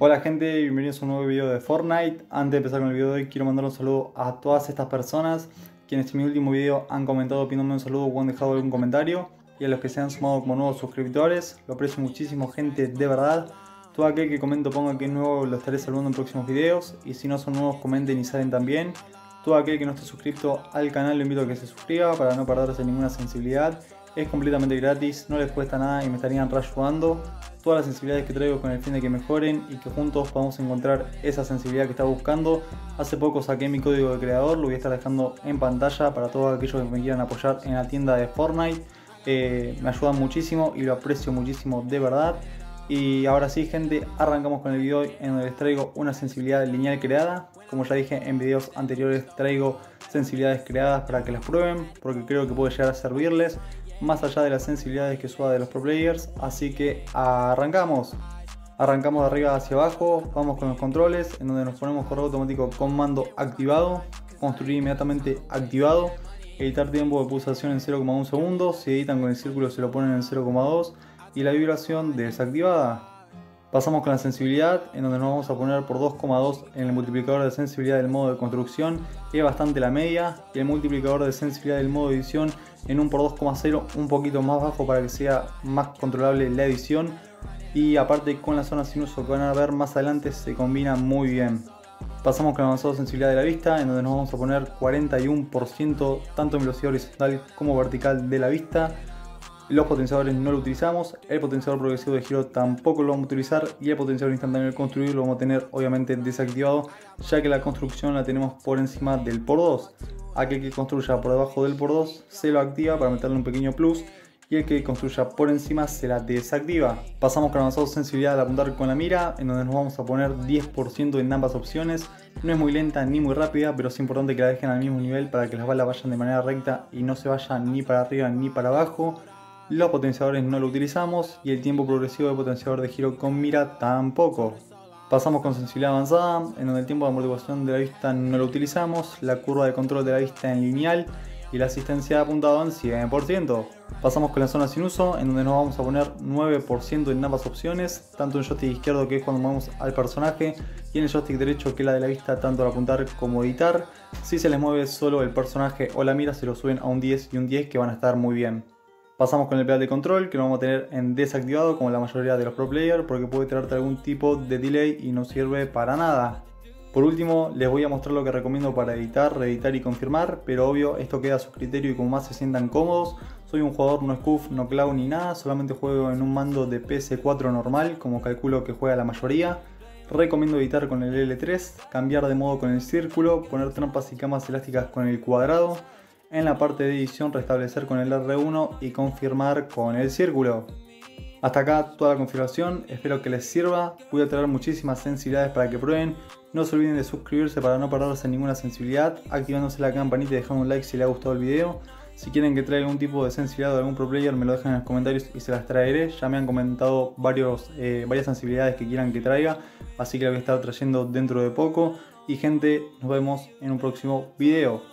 Hola gente, bienvenidos a un nuevo video de Fortnite. Antes de empezar con el video de hoy quiero mandar un saludo a todas estas personas quienes en mi último video han comentado pidiéndome un saludo o han dejado algún comentario, y a los que se han sumado como nuevos suscriptores. Lo aprecio muchísimo, gente, de verdad. Todo aquel que comente o ponga que es nuevo lo estaré saludando en próximos videos, y si no son nuevos comenten y salen también. Todo aquel que no esté suscrito al canal lo invito a que se suscriba para no perderse ninguna sensibilidad. Es completamente gratis, no les cuesta nada y me estarían ayudando. Todas las sensibilidades que traigo con el fin de que mejoren y que juntos podamos encontrar esa sensibilidad que estaba buscando. Hace poco saqué mi código de creador, lo voy a estar dejando en pantalla para todos aquellos que me quieran apoyar en la tienda de Fortnite. Me ayudan muchísimo y lo aprecio muchísimo, de verdad. Y ahora sí, gente, arrancamos con el video en donde les traigo una sensibilidad lineal creada. Como ya dije en videos anteriores, traigo sensibilidades creadas para que las prueben, porque creo que puede llegar a servirles más allá de las sensibilidades que suba de los pro players. Así que arrancamos. Arrancamos de arriba hacia abajo, vamos con los controles, en donde nos ponemos correo automático con mando activado, construir inmediatamente activado, editar tiempo de pulsación en 0,1 segundos, si editan con el círculo se lo ponen en 0,2 y la vibración desactivada. Pasamos con la sensibilidad, en donde nos vamos a poner por 2,2 en el multiplicador de sensibilidad del modo de construcción, que es bastante la media, y el multiplicador de sensibilidad del modo edición en un por 2,0, un poquito más bajo para que sea más controlable la edición. Y aparte con la zona sin uso que van a ver más adelante se combina muy bien. Pasamos con la avanzada sensibilidad de la vista, en donde nos vamos a poner 41% tanto en velocidad horizontal como vertical de la vista. Los potenciadores no lo utilizamos, el potenciador progresivo de giro tampoco lo vamos a utilizar, y el potenciador instantáneo de construir lo vamos a tener obviamente desactivado, ya que la construcción la tenemos por encima del por 2. Aquel que construya por debajo del por 2 se lo activa para meterle un pequeño plus, y el que construya por encima se la desactiva. Pasamos con avanzada sensibilidad al apuntar con la mira, en donde nos vamos a poner 10% en ambas opciones. No es muy lenta ni muy rápida, pero es importante que la dejen al mismo nivel para que las balas vayan de manera recta y no se vayan ni para arriba ni para abajo. Los potenciadores no lo utilizamos y el tiempo progresivo de potenciador de giro con mira tampoco. Pasamos con sensibilidad avanzada, en donde el tiempo de amortiguación de la vista no lo utilizamos, la curva de control de la vista en lineal y la asistencia de apuntado en 100%. Pasamos con la zona sin uso, en donde nos vamos a poner 9% en ambas opciones, tanto en el joystick izquierdo, que es cuando movemos al personaje, y en el joystick derecho, que es la de la vista, tanto al apuntar como editar. Si se les mueve solo el personaje o la mira, se lo suben a un 10 y un 10, que van a estar muy bien. Pasamos con el pedal de control, que lo vamos a tener en desactivado como la mayoría de los pro players, porque puede traerte algún tipo de delay y no sirve para nada. Por último, les voy a mostrar lo que recomiendo para editar, reeditar y confirmar, pero obvio esto queda a su criterio y como más se sientan cómodos. Soy un jugador no scuf, no clown ni nada, solamente juego en un mando de PS4 normal, como calculo que juega la mayoría. Recomiendo editar con el L3, cambiar de modo con el círculo, poner trampas y camas elásticas con el cuadrado. En la parte de edición restablecer con el R1 y confirmar con el círculo. Hasta acá toda la configuración, espero que les sirva. Voy a traer muchísimas sensibilidades para que prueben. No se olviden de suscribirse para no perderse ninguna sensibilidad, activándose la campanita y dejando un like si les ha gustado el video. Si quieren que traiga algún tipo de sensibilidad de algún pro player me lo dejan en los comentarios y se las traeré. Ya me han comentado varias sensibilidades que quieran que traiga, así que las voy a estar trayendo dentro de poco. Y gente, nos vemos en un próximo video.